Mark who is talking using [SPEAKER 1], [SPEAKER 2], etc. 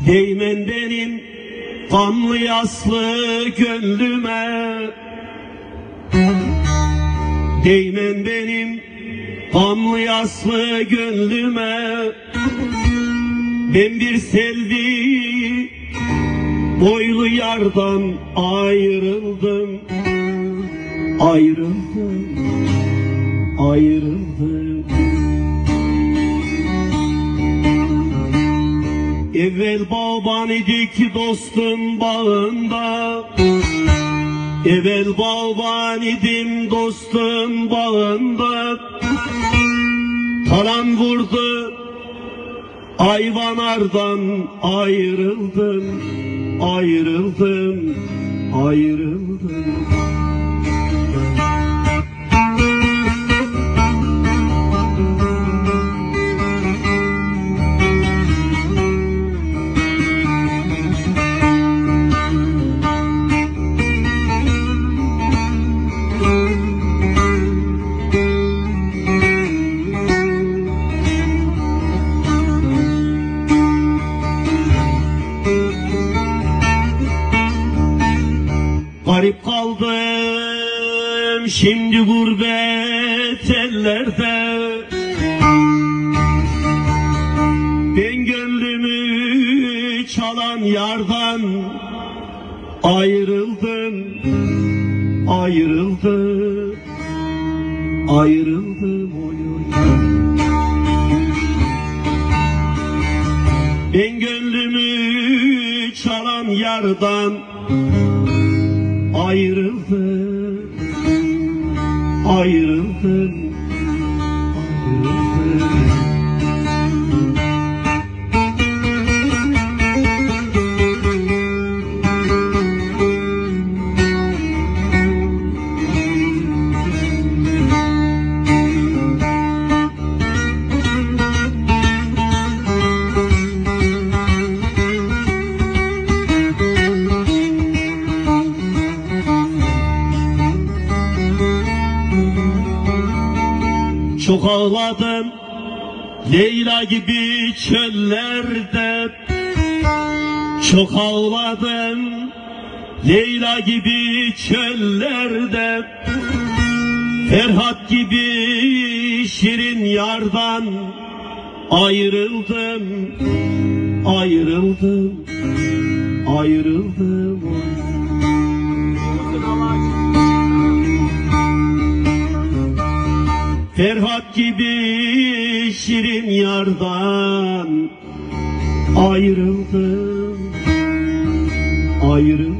[SPEAKER 1] Değmen benim kanlı yaslı gönlüme, değmen benim kanlı yaslı gönlüme. Ben bir selvi boylu yardan ayrıldım, ayrıldım, ayrıldım. Evvel bağban idik dostun bağında, evvel bağban idim dostun bağında. Taran vurdu ayvanardan ayrıldım, ayrıldım, ayrıldım. Garip kaldım şimdi gurbet ellerde, ben gönlümü çalan yardan ayrıldım, ayrıldım, ayrıldım. Oy oy. Ben gönlümü çalan yardan ayrıldım, ayrıldım, ayrıldım. Çok ağladım Leyla gibi çöllerde, çok ağladım Leyla gibi çöllerde. Ferhat gibi şirin yardan ayrıldım, ayrıldım, ayrıldım. Ferhat gibi şirin yardan ayrıldım, ayrıldım.